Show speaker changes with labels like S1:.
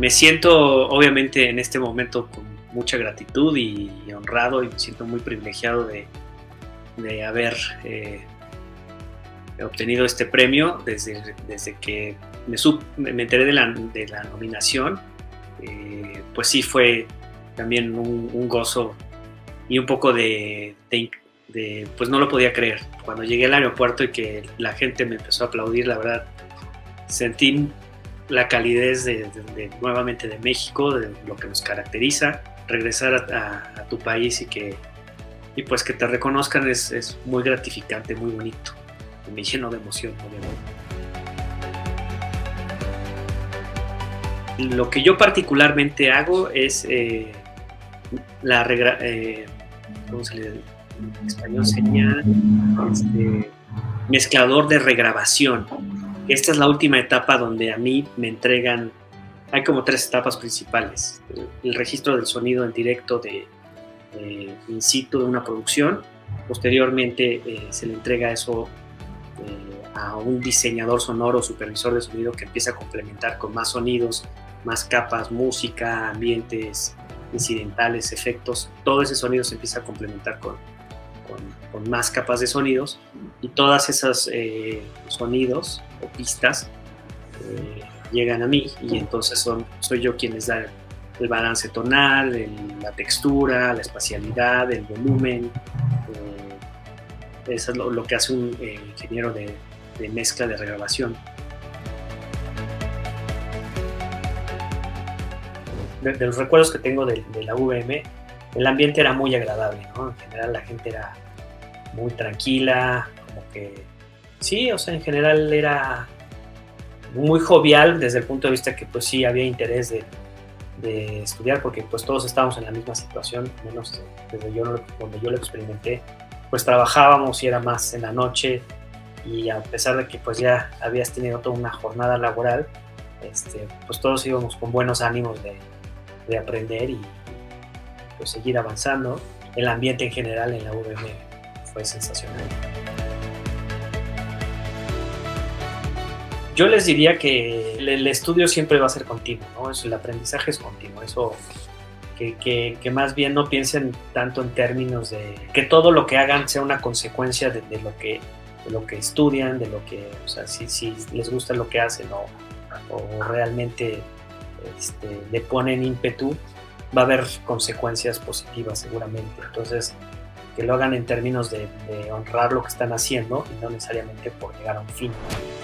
S1: Me siento obviamente en este momento con mucha gratitud y honrado, y me siento muy privilegiado de haber obtenido este premio desde que me enteré de la nominación. Pues sí, fue también un gozo y un poco pues no lo podía creer. Cuando llegué al aeropuerto y que la gente me empezó a aplaudir, la verdad sentí la calidez nuevamente de México, de lo que nos caracteriza. Regresar a tu país y pues que te reconozcan es muy gratificante, muy bonito. Me lleno de emoción, obviamente. Lo que yo particularmente hago es ¿cómo se le dice? En español sería mezclador de regrabación. Esta es la última etapa donde a mí me entregan. Hay como 3 etapas principales: el registro del sonido en directo in situ de una producción. Posteriormente se le entrega eso a un diseñador sonoro o supervisor de sonido, que empieza a complementar con más sonidos, más capas, música, ambientes incidentales, efectos. Todo ese sonido se empieza a complementar con más capas de sonidos, y todas esas sonidos o pistas llegan a mí, y entonces soy yo quien les da el balance tonal, la textura, la espacialidad, el volumen. Eso es lo que hace un ingeniero de mezcla de regrabación. De los recuerdos que tengo de la UVM, el ambiente era muy agradable, ¿no? En general la gente era muy tranquila, como que sí, o sea, en general era muy jovial, desde el punto de vista que pues sí había interés de estudiar, porque pues todos estábamos en la misma situación, menos desde donde yo lo experimenté. Pues trabajábamos y era más en la noche, y a pesar de que pues ya habías tenido toda una jornada laboral, pues todos íbamos con buenos ánimos de aprender y pues seguir avanzando. El ambiente en general en la UVM fue sensacional. Yo les diría que el estudio siempre va a ser continuo, ¿no? El aprendizaje es continuo, eso que más bien no piensen tanto en términos de que todo lo que hagan sea una consecuencia de lo que estudian, de lo que, o sea, si les gusta lo que hacen o realmente le ponen ímpetu, va a haber consecuencias positivas seguramente. Entonces, que lo hagan en términos de honrar lo que están haciendo y no necesariamente por llegar a un fin.